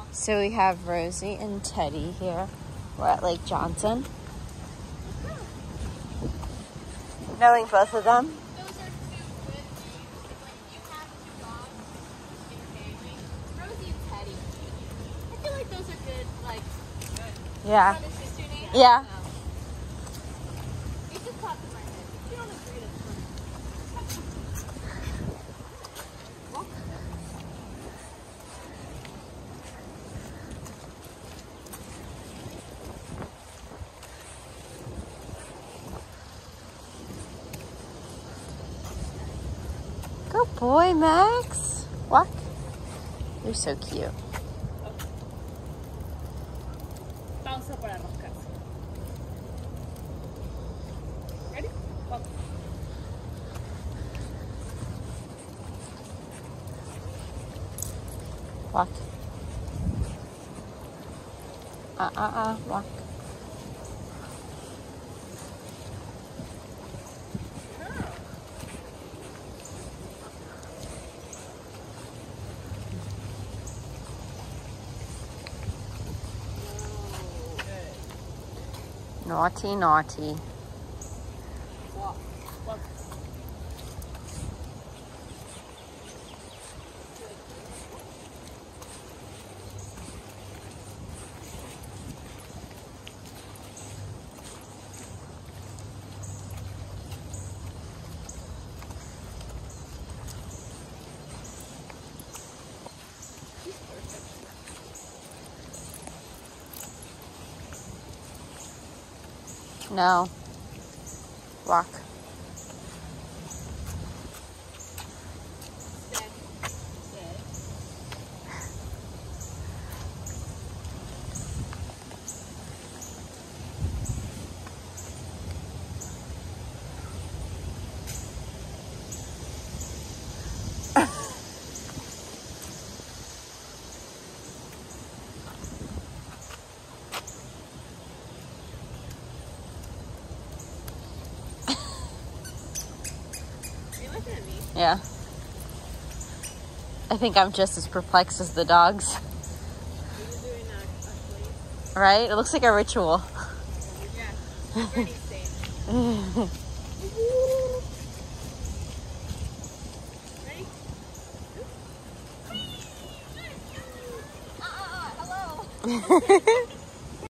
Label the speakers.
Speaker 1: So we have Rosie and Teddy here. We're at Lake Johnson. Knowing both of them.
Speaker 2: Those are two good names. Like, you have two dogs in your family. Rosie and Teddy. I feel like those are good, like,
Speaker 1: Yeah.
Speaker 2: brother sister names.
Speaker 1: Yeah.
Speaker 2: It just popped in my head. If you don't agree, that's fine.
Speaker 1: Good boy, Max. Walk. You're so cute.
Speaker 2: Pausa para roscas. Ready? Walk.
Speaker 1: Walk. Walk. Naughty, naughty.
Speaker 2: Walk. Walk.
Speaker 1: No. Walk.
Speaker 2: Stand. Sit. Are you looking at me?
Speaker 1: Yeah. I think I'm just as perplexed as the dogs.
Speaker 2: Are you doing a sleep?
Speaker 1: Right? It looks like a ritual.
Speaker 2: Yeah. Ready, stage. Ready? Hello.